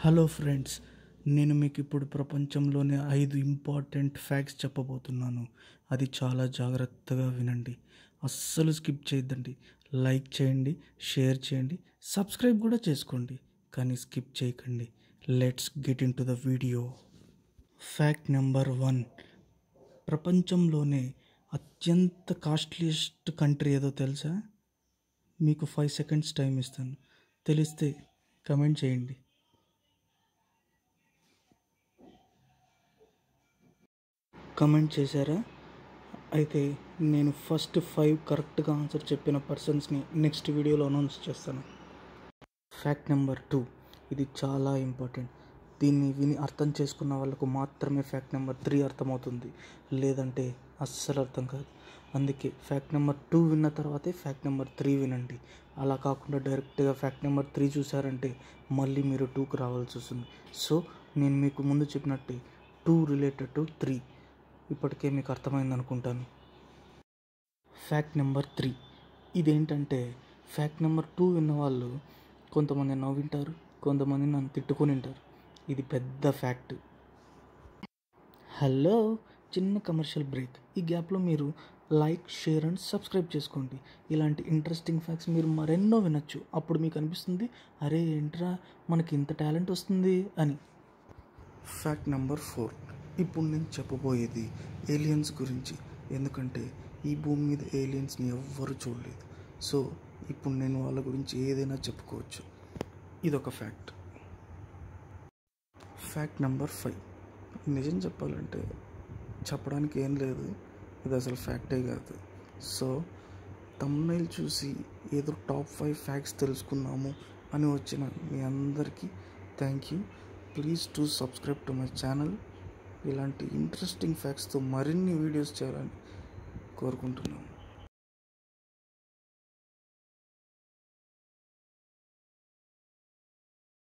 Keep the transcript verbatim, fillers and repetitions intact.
Hello friends, నేను మీకు ఇప్పుడు ప్రపంచంలోనే ఐదు ఇంపార్టెంట్ ఫ్యాక్ట్స్ చెప్పబోతున్నాను. అది చాలా జాగ్రత్తగా వినండి, అస్సలు స్కిప్ చేయొద్దండి. లైక్ చేయండి, షేర్ చేయండి, సబ్స్క్రైబ్ కూడా చేసుకోండి, కానీ స్కిప్ చేయకండి. Let's get into the video. Fact number one. ప్రపంచంలోనే అత్యంత కాస్ట్లీయెస్ట్ కంట్రీ ఏదో తెలుసా? మీకు ఫైవ్ సెకండ్స్ టైం ఇస్తాను, తెలిస్తే కమెంట్ చేయండి. కమెంట్ చేశారా? అయితే నేను ఫస్ట్ ఫైవ్ కరెక్ట్గా ఆన్సర్ చెప్పిన పర్సన్స్ని నెక్స్ట్ వీడియోలో అనౌన్స్ చేస్తాను. Fact number two. ఇది చాలా ఇంపార్టెంట్. దీన్ని విని అర్థం చేసుకున్న వాళ్ళకు మాత్రమే ఫ్యాక్ట్ నెంబర్ త్రీ అర్థమవుతుంది, లేదంటే అస్సలు అర్థం కాదు. అందుకే ఫ్యాక్ట్ నెంబర్ టూ విన్న తర్వాతే ఫ్యాక్ట్ నెంబర్ త్రీ వినండి. అలా కాకుండా డైరెక్ట్గా ఫ్యాక్ట్ నెంబర్ త్రీ చూసారంటే మళ్ళీ మీరు టూకి రావాల్సి వస్తుంది. సో నేను మీకు ముందు చెప్పినట్టే టూ రిలేటెడ్ టు త్రీ. ఇప్పటికే మీకు అర్థమైంది అనుకుంటాను. Fact number three. ఇదేంటంటే ఫ్యాక్ట్ నెంబర్ టూ విన్నవాళ్ళు కొంతమంది నవ్వింటారు, కొంతమంది నన్ను తిట్టుకొని ఉంటారు. ఇది పెద్ద ఫ్యాక్ట్. హలో, చిన్న కమర్షియల్ బ్రేక్. ఈ గ్యాప్లో మీరు లైక్, షేర్ అండ్ సబ్స్క్రైబ్ చేసుకోండి. ఇలాంటి ఇంట్రెస్టింగ్ ఫ్యాక్ట్స్ మీరు మరెన్నో వినొచ్చు. అప్పుడు మీకు అనిపిస్తుంది, అరే ఏంట్రా మనకి ఇంత టాలెంట్ వస్తుంది అని. Fact number four. ఇప్పుడు నేను చెప్పబోయేది ఏలియన్స్ గురించి. ఎందుకంటే ఈ భూమి మీద ఏలియన్స్ని ఎవ్వరూ చూడలేదు. సో ఇప్పుడు నేను వాళ్ళ గురించి ఏదైనా చెప్పుకోవచ్చు. ఇదొక ఫ్యాక్ట్. Fact number five. నిజం చెప్పాలంటే చెప్పడానికి ఏం లేదు, ఇది అసలు ఫ్యాక్టే కాదు. సో థంబ్నెయిల్ చూసి ఏదో టాప్ ఫైవ్ ఫ్యాక్ట్స్ తెలుసుకున్నాము అని వచ్చిన మీ అందరికీ thank you. Please to subscribe to my channel. ఇలాంటి ఇంట్రెస్టింగ్ ఫ్యాక్ట్స్తో మరిన్ని వీడియోస్ చేయాలని కోరుకుంటున్నాను.